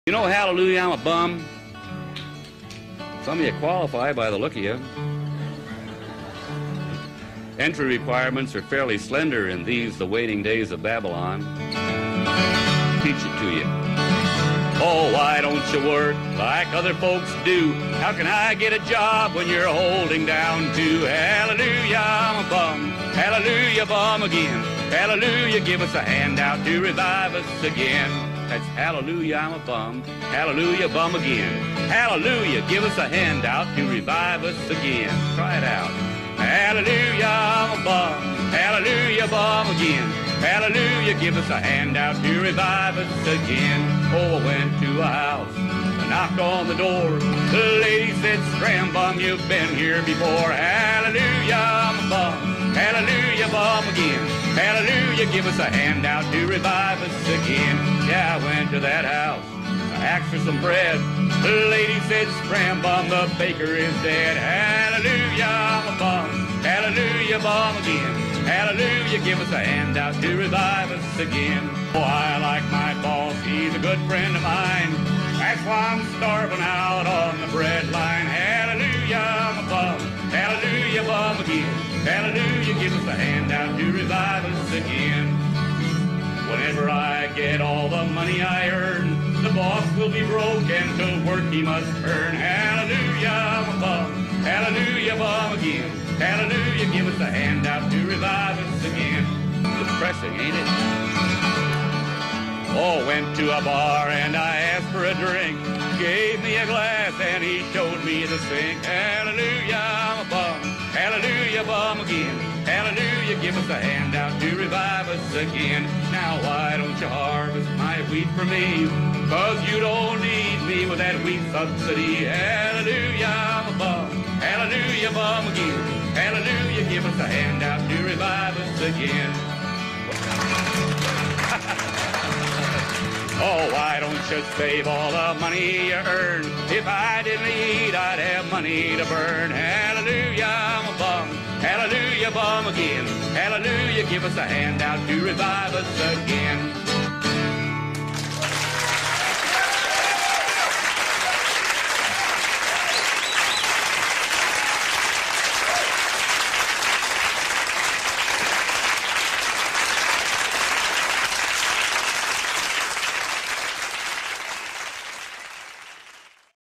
You know, hallelujah, I'm a bum. Some of you qualify by the look of you. Entry requirements are fairly slender in these, the waiting days of Babylon. Teach it to you. Oh, why don't you work like other folks do? How can I get a job when you're holding down to? Hallelujah, I'm a bum. Hallelujah, bum again. Hallelujah, give us a handout to revive us again. That's hallelujah, I'm a bum. Hallelujah, bum again. Hallelujah, give us a handout to revive us again. Try it out. Hallelujah, I'm a bum. Hallelujah, bum again. Hallelujah, give us a handout to revive us again. Oh, I went to a house, I knocked on the door. The lady said, "Scram bum, you've been here before." Hallelujah, I'm a bum. Hallelujah, bum again. Hallelujah, give us a handout to revive us again. Yeah, I went to that house, I asked for some bread. The lady said, "Scram bum, the baker is dead." Hallelujah, I'm a bum. Hallelujah, bum again. Hallelujah, give us a handout to revive us again. Oh, I like my boss, he's a good friend of mine. That's why I'm starving out on the bread line. Hallelujah, I'm a bum. Hallelujah, bum again. Hallelujah, give us a handout to revive us again. Whenever I get all the money I earn, the boss will be broke and to work he must earn. Hallelujah, I'm a bum. Hallelujah, bum again. Hallelujah, give us a handout to revive us again. Depressing, ain't it? Oh, went to a bar and I asked for a drink. Gave me a glass and he showed me the sink. Hallelujah, I'm a bum. Hallelujah, bum again. Hallelujah, give us a handout to revive us again. Now why don't you harvest my wheat for me? 'Cause you don't need me with that wheat subsidy. Hallelujah, I'm a bum. Hallelujah, bum again. Hallelujah, give us a handout to revive us again. Oh, why don't you save all the money you earn? If I didn't eat, I'd have money to burn. Hallelujah, I'm a bum. Hallelujah, bum again. Hallelujah, give us a handout to revive us again.